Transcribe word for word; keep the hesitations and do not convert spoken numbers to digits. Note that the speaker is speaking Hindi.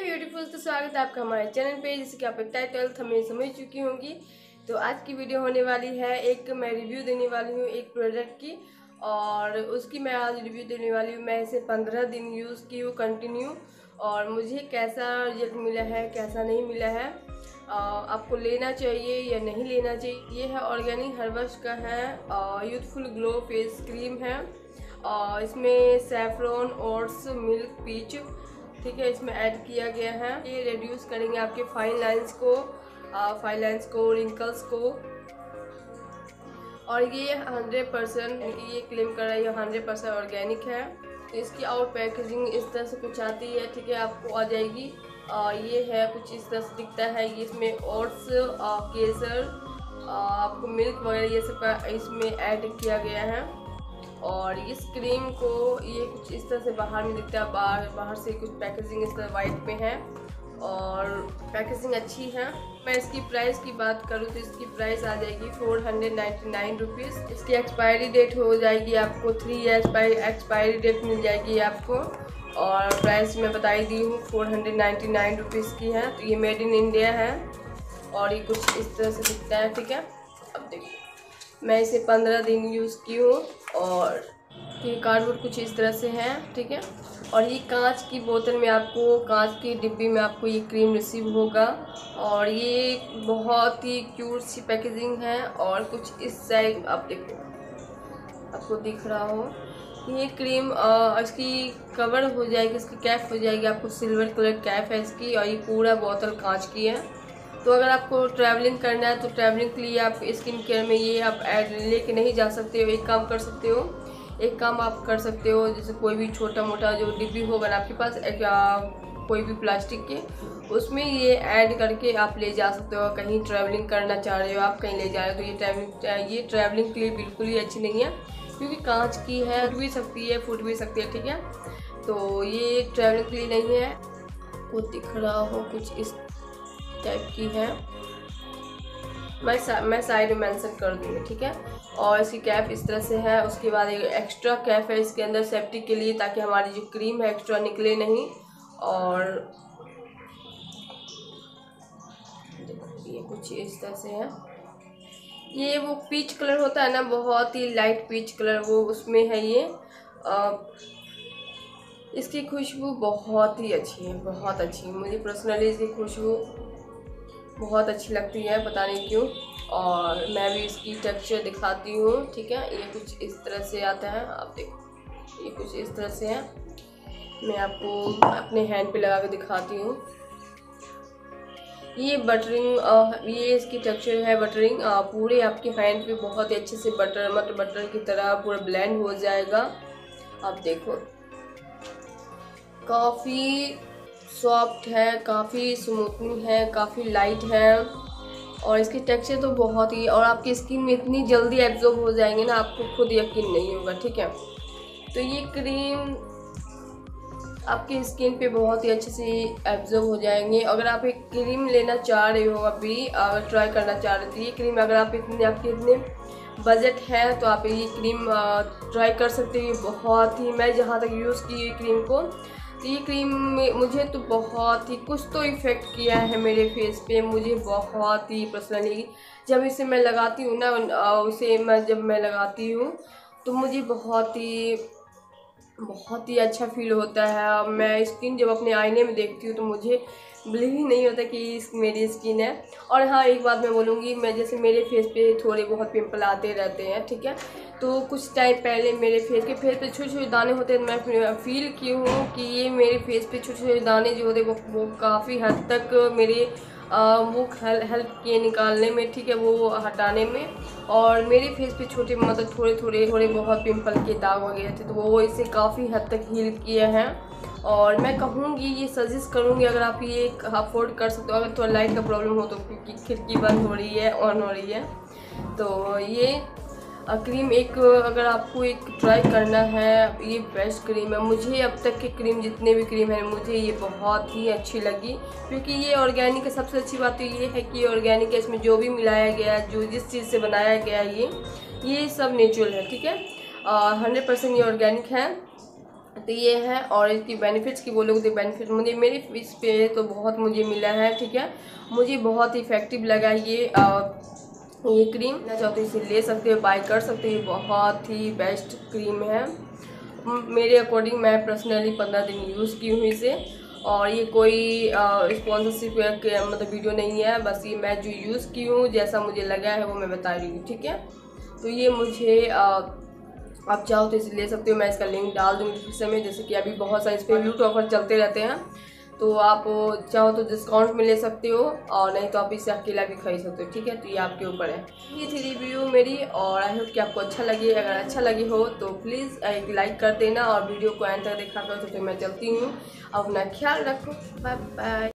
ब्यूटीफुल, तो स्वागत है आपका हमारे चैनल पे। जैसे कि आप टाइटल थंबनेल समझ चुकी होंगी, तो आज की वीडियो होने वाली है, एक मैं रिव्यू देने वाली हूँ एक प्रोडक्ट की, और उसकी मैं आज रिव्यू देने वाली हूँ। मैं इसे पंद्रह दिन यूज़ की हूँ कंटिन्यू, और मुझे कैसा रिजल्ट मिला है कैसा नहीं मिला है, आपको लेना चाहिए या नहीं लेना चाहिए। ये है ऑर्गेनिक हर्बस का है, यूथफुल ग्लो फेस क्रीम है, और इसमें सैफरॉन ओट्स मिल्क पीच ठीक है इसमें ऐड किया गया है। ये रिड्यूस करेंगे आपके फाइन लाइंस को, फाइन लाइंस को, रिंकल्स को, और ये हंड्रेड परसेंट ये क्लेम कर रहा है, ये हंड्रेड परसेंट ऑर्गेनिक है। तो इसकी आउट पैकेजिंग इस तरह से कुछ आती है, ठीक है, आपको आ जाएगी। आ, ये है कुछ इस तरह से दिखता है। ये इसमें ओट्स, केसर, आपको मिल्क वगैरह ये सब इसमें ऐड किया गया है। और इस क्रीम को ये कुछ इस तरह से बाहर में दिखता है, बाहर बाहर से कुछ पैकेजिंग इस तरह वाइट में है, और पैकेजिंग अच्छी है। मैं इसकी प्राइस की बात करूँ तो इसकी प्राइस आ जाएगी four hundred ninety nine rupees. इसकी एक्सपायरी डेट हो जाएगी आपको थ्री ईयर्स एक्सपायरी डेट मिल जाएगी आपको, और प्राइस मैं बताई दी हूँ four hundred ninety nine rupees की है। तो ये मेड इन इंडिया है, और ये कुछ इस तरह से दिखता है, ठीक है। अब देखिए, मैं इसे पंद्रह दिन यूज़ की हूँ, और ये कार्डबोर्ड कुछ इस तरह से है, ठीक है। और ये कांच की बोतल में आपको, कांच की डिब्बी में आपको ये क्रीम रिसीव होगा, और ये बहुत ही क्यूट सी पैकेजिंग है। और कुछ इस साइड आप देखो, आपको दिख रहा हो, ये क्रीम आ, इसकी कवर हो जाएगी, इसकी कैप हो जाएगी, आपको सिल्वर कलर कैप है इसकी, और ये पूरा बोतल कांच की है। तो अगर आपको ट्रैवलिंग करना है तो ट्रैवलिंग के लिए आप स्किन केयर में ये आप ऐड लेके नहीं जा सकते हो। एक काम कर सकते हो, एक काम आप कर सकते हो, जैसे कोई भी छोटा मोटा जो डिब्बी होगा ना आपके पास, एक कोई भी प्लास्टिक के, उसमें ये ऐड करके आप ले जा सकते हो। कहीं ट्रैवलिंग करना चाह रहे हो आप, कहीं ले जा रहे हो, तो ये ट्रैवलिंग ये ट्रैवलिंग के लिए बिल्कुल ही अच्छी नहीं है, क्योंकि कांच की है, फूट भी सकती है फूट भी सकती है ठीक है। तो ये ट्रैवलिंग के लिए नहीं है। वो दिख रहा हो कुछ इस टाइप की है, मैं सा, मैं साइड में मेंशन कर दूँगी, ठीक है। और इसकी कैप इस तरह से है। उसके बाद एक एक्स्ट्रा कैप है इसके अंदर सेफ्टी के लिए, ताकि हमारी जो क्रीम है एक्स्ट्रा निकले नहीं। और देखो ये कुछ इस तरह से है। ये वो पीच कलर होता है ना, बहुत ही लाइट पीच कलर, वो उसमें है ये। आ, इसकी खुशबू बहुत ही अच्छी है, बहुत अच्छी। मुझे पर्सनली इसकी खुशबू बहुत अच्छी लगती है, पता नहीं क्यों। और मैं भी इसकी टेक्सचर दिखाती हूँ, ठीक है। ये कुछ इस तरह से आता है, आप देखो ये कुछ इस तरह से है। मैं आपको अपने हैंड पे लगा के दिखाती हूँ। ये बटरिंग, ये इसकी टेक्सचर है बटरिंग, पूरे आपके हैंड पे बहुत ही अच्छे से बटर मटर बटर की तरह पूरा ब्लेंड हो जाएगा। आप देखो, काफ़ी सॉफ्ट है, काफ़ी स्मूथनिंग है, काफ़ी लाइट है, और इसकी टेक्सचर तो बहुत ही, और आपकी स्किन में इतनी जल्दी एब्जॉर्ब हो जाएंगे ना, आपको खुद यकीन नहीं होगा, ठीक है। तो ये क्रीम आपकी स्किन पे बहुत ही अच्छे से एब्जॉर्ब हो जाएंगे। अगर आप एक क्रीम लेना चाह रहे हो, अभी अगर ट्राई करना चाह रहे हो, तो ये क्रीम अगर आप इतने आपके इतने बजट है तो आप ये क्रीम ट्राई कर सकते हो। बहुत ही, मैं जहाँ तक यूज़ की ये क्रीम को, तो ये क्रीम में मुझे तो बहुत ही कुछ तो इफ़ेक्ट किया है मेरे फेस पे। मुझे बहुत ही पर्सनली जब इसे मैं लगाती हूँ ना, उसे मैं जब मैं लगाती हूँ तो मुझे बहुत ही बहुत ही अच्छा फील होता है। मैं स्किन जब अपने आईने में देखती हूँ तो मुझे बिलीव ही नहीं होता कि इस मेरी स्किन है। और हाँ, एक बात मैं बोलूँगी, मैं जैसे मेरे फेस पे थोड़े बहुत पिंपल आते रहते हैं, ठीक है। तो कुछ टाइम पहले मेरे फेस के फेस पे छोटे छोटे दाने होते हैं, मैं फील की हूँ कि ये मेरे फेस पे छोटे छोटे दाने जो होते हैं वो, वो काफ़ी हद तक मेरे वो हेल्प किए निकालने में, ठीक है, वो हटाने में। और मेरे फेस पे छोटे मतलब थोड़े थोड़े थोड़े बहुत पिंपल के दाग वगैरह थे, तो वो इसे काफ़ी हद तक हील किए हैं। और मैं कहूँगी, ये सजेस्ट करूँगी, अगर आप ये अफोर्ड कर सकते हो, अगर थोड़ा लाइट का प्रॉब्लम हो तो, क्योंकि खिड़की बंद हो रही है ऑन हो रही है, तो ये क्रीम एक, अगर आपको एक ट्राई करना है, ये बेस्ट क्रीम है। मुझे अब तक की क्रीम, जितने भी क्रीम है, मुझे ये बहुत ही अच्छी लगी, क्योंकि ये ऑर्गेनिक है। सबसे अच्छी बात तो ये है कि ऑर्गेनिक है, इसमें जो भी मिलाया गया है, जो जिस चीज़ से बनाया गया है, ये ये सब नेचुरल है, ठीक है। हंड्रेड परसेंट ये ऑर्गेनिक है। तो ये है। और इसकी बेनिफिट्स की बोलोगे तो बेनिफिट मुझे मेरे फेस पे तो बहुत मुझे मिला है, ठीक है। मुझे बहुत इफेक्टिव लगा ये आ, ये क्रीम। ना चाहो तो इसे ले सकते हो, बाय कर सकते हो, बहुत ही बेस्ट क्रीम है मेरे अकॉर्डिंग। मैं पर्सनली पंद्रह दिन यूज़ की हूँ इसे, और ये कोई स्पॉन्सरशिप मतलब वीडियो नहीं है, बस ये मैं जो यूज़ की हूँ जैसा मुझे लगा है वो मैं बता रही हूँ, ठीक है। तो ये मुझे आ, आप चाहो तो इसे ले सकते हो, मैं इसका लिंक डाल दूँगी डिस्क्रिप्शन में। जैसे कि अभी बहुत सारे इस पर लूट ऑफर चलते रहते हैं, तो आप चाहो तो डिस्काउंट में ले सकते हो, और नहीं तो आप इसे अकेला भी खरीद सकते हो, ठीक है। तो ये आपके ऊपर है। ये थी रिव्यू मेरी, और आई होप कि आपको अच्छा लगे। अगर अच्छा लगे हो तो प्लीज़ एक लाइक कर देना, और वीडियो को एंड तक देखा करो। तो मैं चलती हूँ, अपना ख्याल रखो, बाय बाय।